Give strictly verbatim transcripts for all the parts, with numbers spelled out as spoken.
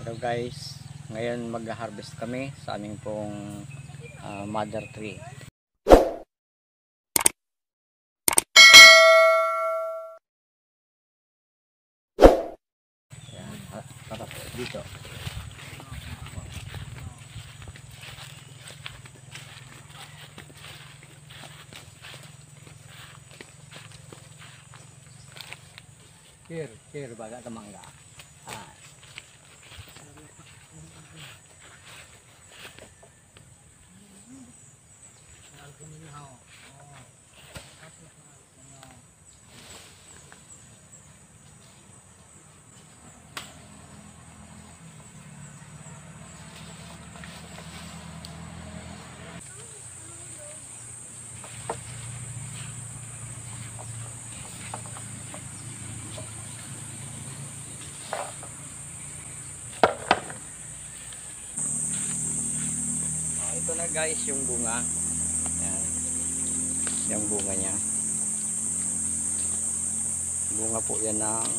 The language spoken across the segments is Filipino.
Hello guys, ngayon mag-harvest kami sa aming pong uh, mother tree. Ayan, para po dito. Here, here baga ka mangga. Ah. Ito na guys yung bunga. Yan. Yung bunga niya. Bunga po yan ng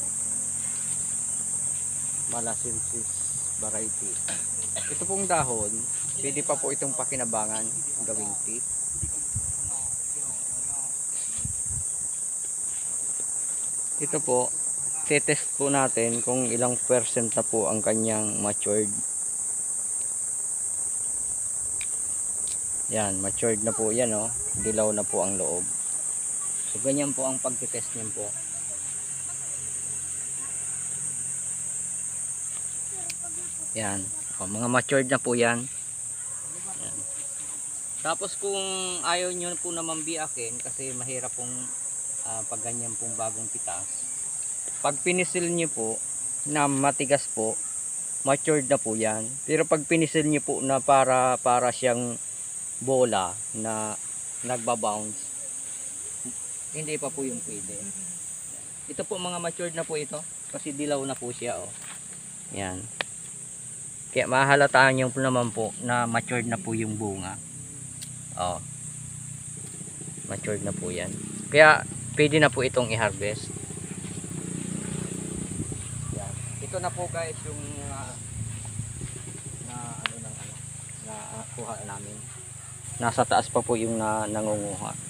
Malasinsis variety. Ito pong dahon, pwede pa po itong pakinabangan, gawing tea. Ito po, tetest po natin kung ilang percent na po ang kanyang matured. Yan, matured na po yan, oh. Dilaw na po ang loob. So, ganyan po ang pagtitest niyan po. Yan. O, mga matured na po yan. Yan. Tapos kung ayaw nyo po naman biakin, kasi mahirap pong uh, pag ganyan pong bagong pitas. Pag pinisil nyo po, na matigas po, matured na po yan. Pero pag pinisil nyo po na para, para siyang bola na nagbabounce, hindi pa po yung pwede. Ito po mga matured na po ito kasi dilaw na po siya, oh. Yan, kaya mahalataan nyo po naman po na matured na po yung bunga, oh. Matured na po yan, kaya pwede na po itong i-harvest. Yan. Ito na po guys yung uh, na ano ng ano na uh, kuha namin. Nasa taas pa po yung na, nangunguha.